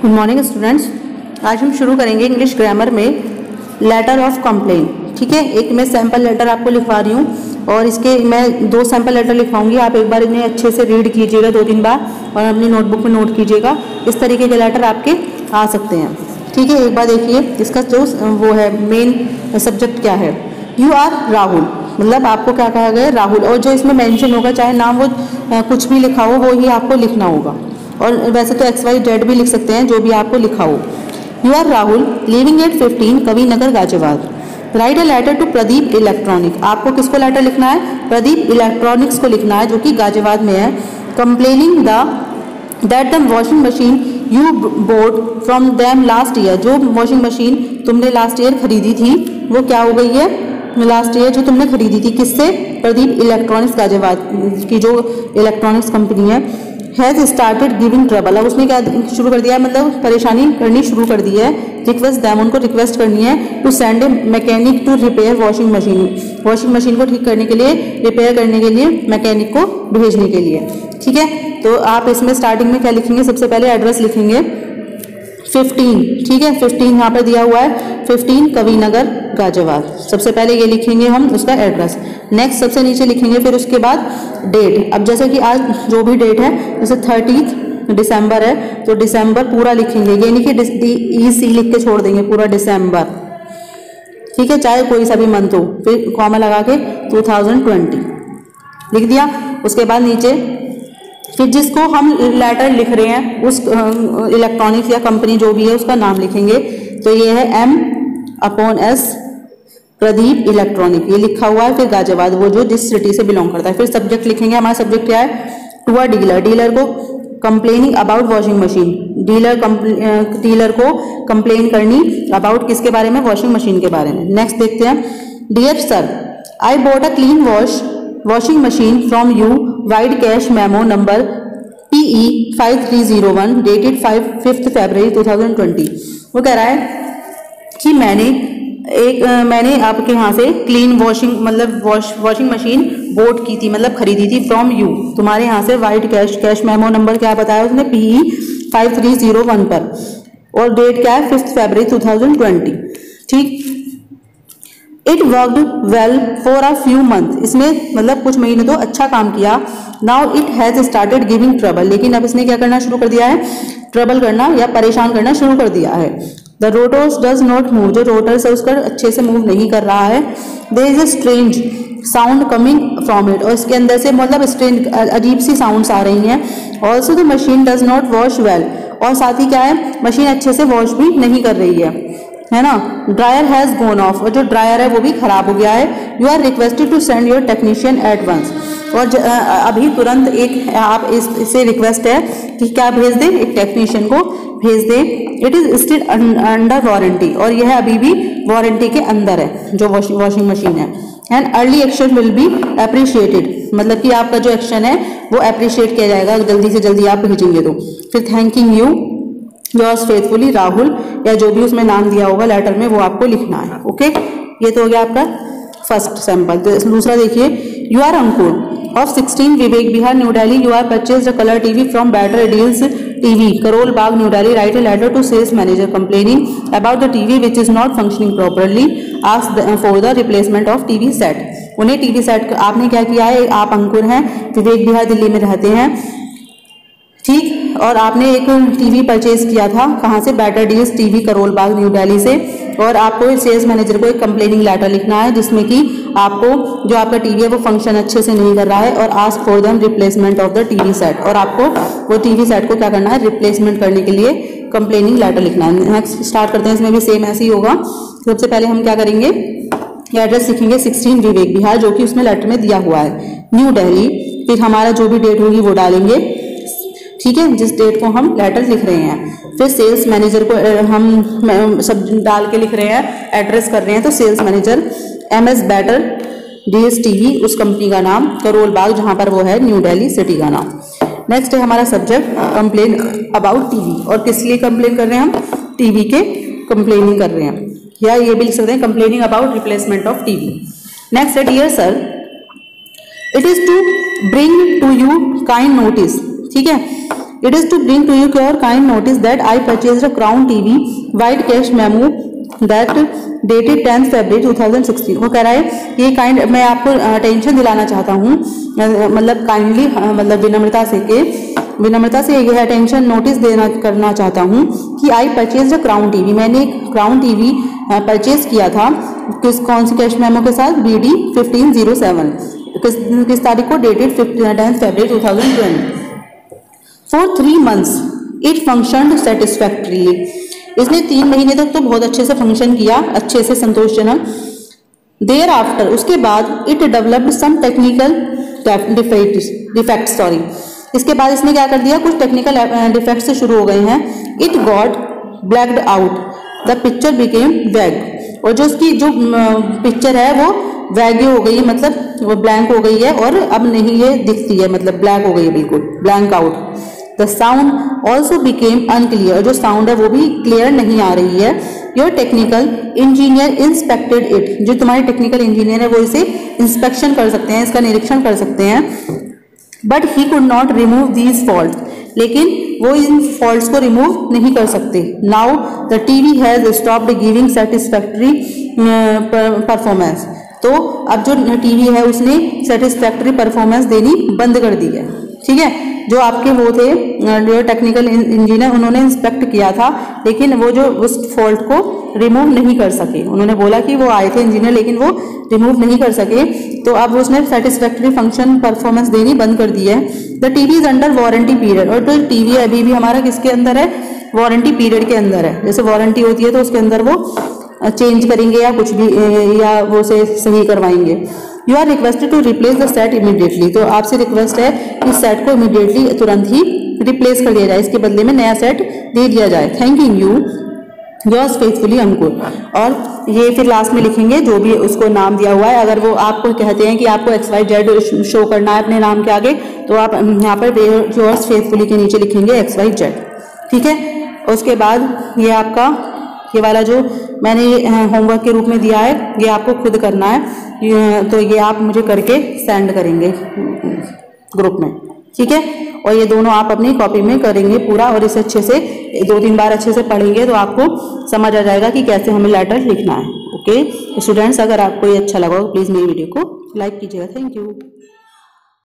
Good morning students. आज हम शुरू करेंगे इंग्लिश ग्रामर में लेटर ऑफ कंप्लेन। ठीक है, एक मैं सैम्पल लेटर आपको लिखवा रही हूँ और इसके मैं 2 सैम्पल लेटर लिखवाऊंगी। आप एक बार इन्हें अच्छे से रीड कीजिएगा 2-3 बार और अपनी नोटबुक में नोट कीजिएगा। इस तरीके के लेटर आपके आ सकते हैं। ठीक है, एक बार देखिए इसका जो वो है मेन सब्जेक्ट क्या है। यू आर राहुल, मतलब आपको क्या कहा गया है, राहुल। और जो इसमें मेंशन होगा, चाहे नाम वो कुछ भी लिखा हो, वो ही आपको लिखना होगा। और वैसे तो XYZ भी लिख सकते हैं, जो भी आपको लिखा हो। You are Rahul living at 15 Kavi Nagar Ghaziabad. Write a letter to Pradeep electronic. आपको किसको लेटर लिखना है? प्रदीप इलेक्ट्रॉनिक्स को लिखना है, जो कि गाजियाबाद में है। Complaining that the washing machine you bought from them last year. जो वॉशिंग मशीन तुमने लास्ट ईयर खरीदी थी वो क्या हो गई है? लास्ट ईयर जो तुमने खरीदी थी किससे? प्रदीप इलेक्ट्रॉनिक्स गाजियाबाद की जो इलेक्ट्रॉनिक्स कंपनी है, हैज़ स्टार्टेड गिविंग ट्रबल। अब उसने क्या शुरू कर दिया है, मतलब परेशानी करनी शुरू कर दी है। रिक्वेस्ट दैम, उनको रिक्वेस्ट करनी है to send a mechanic to repair washing machine. Washing machine को ठीक करने के लिए, रिपेयर करने के लिए मैकेनिक को भेजने के लिए। ठीक है, तो आप इसमें स्टार्टिंग में क्या लिखेंगे? सबसे पहले एड्रेस लिखेंगे 15। ठीक है, 15 यहाँ पर दिया हुआ है, 15 कवि नगर गाजियाबाद। सबसे पहले ये लिखेंगे हम उसका एड्रेस। नेक्स्ट सबसे नीचे लिखेंगे फिर उसके बाद डेट। अब जैसे कि आज जो भी डेट है, जैसे 30 दिसंबर है तो दिसंबर पूरा लिखेंगे, ये नहीं कि EC लिख के छोड़ देंगे, पूरा दिसंबर। ठीक है, चाहे कोई सा भी मंथ हो, फिर कॉमा लगा के 2020 लिख दिया। उसके बाद नीचे फिर जिसको हम लेटर लिख रहे हैं उस इलेक्ट्रॉनिक्स या कंपनी जो भी है उसका नाम लिखेंगे। तो ये है M/S प्रदीप इलेक्ट्रॉनिक, ये लिखा हुआ है। फिर गाजियाबाद, वो जो जिस सिटी से बिलोंग करता है। फिर सब्जेक्ट लिखेंगे, हमारा सब्जेक्ट क्या है? To a dealer. डीलर को complaining about washing machine. Dealer को कंप्लेन करनी अबाउट किसके बारे में? वॉशिंग मशीन के बारे में। नेक्स्ट देखते हैं, dear sir I bought a clean washing machine from you, vide cash memo number PE 5301 dated 5 February 2020। वो कह रहा है कि मैंने आपके यहाँ से क्लीन वॉशिंग मतलब वॉशिंग मशीन बोट की थी, मतलब खरीदी थी फ्रॉम यू, तुम्हारे यहाँ से। वाइड कैश मेमो नंबर क्या बताया उसने? PE 5301 पर। और डेट क्या है? 5 फरवरी 2020। ठीक, it worked well for a few month. इसमें मतलब कुछ महीने तो अच्छा काम किया। Now it has started giving trouble. लेकिन अब इसने क्या करना शुरू कर दिया है? ट्रबल करना या परेशान करना शुरू कर दिया है। The rotors does not move. जो रोटर्स है उसका अच्छे से मूव नहीं कर रहा है। There is a strange sound coming from it. और इसके अंदर से मतलब स्ट्रेंज अजीब सी साउंड्स आ रही हैं। Also the machine does not wash well. और साथ ही क्या है, मशीन अच्छे से वॉश भी नहीं कर रही है ना। Dryer has gone off. और जो ड्रायर है वो भी खराब हो गया है। You are requested to send your technician at once. और अभी तुरंत एक आप इससे रिक्वेस्ट है कि क्या भेज दें? एक टेक्नीशियन को भेज दें। It is still under warranty. और यह अभी भी वारंटी के अंदर है जो वॉशिंग मशीन है। And early action will be appreciated. मतलब कि आपका जो एक्शन है वो अप्रिशिएट किया जाएगा, जल्दी से जल्दी आप भेजेंगे तो। फिर thanking you yours faithfully Rahul, या जो भी उसमें नाम दिया होगा लेटर में वो आपको लिखना है। ओके, ये तो हो गया आपका फर्स्ट सैंपल। दूसरा देखिए, you are Ankur of 16 Vivek Vihar New Delhi. You are purchase a colour TV from Better Deals TV Karol Bagh New Delhi. Write a letter to sales manager complaining about the TV which is not functioning properly. Ask for the replacement of TV set. उन्हें TV set आपने क्या किया है? आप अंकुर हैं, विवेक विहार दिल्ली में रहते हैं। ठीक, और आपने एक TV परचेज किया था, कहाँ से? Better Deals TV Karol Bagh New Delhi से। और आपको सेल्स मैनेजर को एक कंप्लेनिंग लेटर लिखना है जिसमें कि आपको जो आपका TV है वो फंक्शन अच्छे से नहीं कर रहा है। और ask for them replacement of the TV set. और आपको वो TV सेट को क्या करना है? रिप्लेसमेंट करने के लिए कंप्लेनिंग लेटर लिखना है। नेक्स्ट स्टार्ट करते हैं, इसमें भी सेम ऐसे ही होगा। सबसे पहले हम क्या करेंगे? एड्रेस लिखेंगे 16 विवेक विहार, जो कि उसमें लेटर में दिया हुआ है, न्यू दिल्ली। फिर हमारा जो भी डेट होगी वो डालेंगे। ठीक है, जिस डेट को हम लेटर लिख रहे हैं। फिर सेल्स मैनेजर को हम सब डाल के लिख रहे हैं, एड्रेस कर रहे हैं। तो sales manager MS Better Deals TV, उस कंपनी का नाम, करोल बाग जहां पर वो है, न्यू दिल्ली सिटी का नाम। नेक्स्ट है हमारा सब्जेक्ट कंप्लेन अबाउट TV। और किस लिए कंप्लेन कर रहे हैं हम? TV के कंप्लेनिंग कर रहे हैं, या ये भी लिख सकते हैं complaining about replacement of TV। Next है, dear sir it is to bring to you kind notice. ठीक है, it is to bring to you your kind notice that I purchased a Crown TV vide cash memo that dated 10 February 2016। वो कह रहा है ये kind, मैं आपको attention दिलाना चाहता हूँ, मतलब काइंडली, मतलब विनम्रता से ये अटेंशन नोटिस देना करना चाहता हूँ कि I purchase a Crown TV, मैंने एक क्राउन टीवी परचेज किया था। कौन सी कैश मेमो के साथ? BD 1507। किस तारीख को? Dated 10 February 2020। फॉर 3 months इट फंक्शनड सेटिस्फैक्टरीली। इसने 3 महीने तक तो बहुत अच्छे से फंक्शन किया, अच्छे से संतोषजनक। देयर आफ्टर, उसके बाद it developed some technical defects, इसके बाद इसने क्या कर दिया, कुछ टेक्निकल डिफेक्ट्स से शुरू हो गए हैं। It got blacked out, the picture became vague, और जो उसकी जो पिक्चर है वो वैगी हो गई, मतलब वो ब्लैंक हो गई है और अब नहीं ये दिखती है, मतलब ब्लैक हो गई है, बिल्कुल blank out. The sound also became unclear, जो साउंड है वो भी क्लियर नहीं आ रही है। Your technical engineer inspected it, जो तुम्हारे टेक्निकल इंजीनियर है वो इसे इंस्पेक्शन कर सकते हैं, इसका निरीक्षण कर सकते हैं। But he could not remove these fault, लेकिन वो इन फॉल्ट्स को रिमूव नहीं कर सकते। Now the TV has stopped giving satisfactory performance, तो अब जो टीवी है उसने सेटिस्फैक्टरी परफॉर्मेंस देनी बंद कर दी है। ठीक है, जो आपके वो थे जो टेक्निकल इंजीनियर, उन्होंने इंस्पेक्ट किया था, लेकिन वो जो उस फॉल्ट को रिमूव नहीं कर सके। उन्होंने बोला कि वो आए थे इंजीनियर, लेकिन वो रिमूव नहीं कर सके, तो अब उसने सेटिस्फैक्टरी फंक्शन परफॉर्मेंस देनी बंद कर दी है। The TV is under warranty period, और जो टीवी अभी भी हमारा किसके अंदर है? वारंटी पीरियड के अंदर है। जैसे वारंटी होती है तो उसके अंदर वो चेंज करेंगे या कुछ भी, या वो से सही करवाएंगे। You are requested to replace the set immediately, तो आपसे रिक्वेस्ट है कि सेट को इमीडिएटली, तुरंत ही रिप्लेस कर दिया जाए, इसके बदले में नया सेट दे दिया जाए। Thanking you, yours faithfully Ankur. और ये फिर लास्ट में लिखेंगे जो भी उसको नाम दिया हुआ है। अगर वो आपको कहते हैं कि आपको XYZ शो करना है अपने नाम के आगे, तो आप यहाँ पर योर्स फेथफुली के नीचे लिखेंगे XYZ। ठीक है, उसके बाद ये आपका ये वाला जो मैंने होमवर्क के रूप में दिया है, ये आपको खुद करना है, तो ये आप मुझे करके सेंड करेंगे ग्रुप में। ठीक है, और ये दोनों आप अपनी कॉपी में करेंगे पूरा, और इसे अच्छे से 2-3 बार अच्छे से पढ़ेंगे तो आपको समझ आ जाएगा कि कैसे हमें लेटर लिखना है। ओके स्टूडेंट्स, अगर आपको ये अच्छा लगा हो प्लीज़ मेरी वीडियो को लाइक कीजिएगा। Thank you.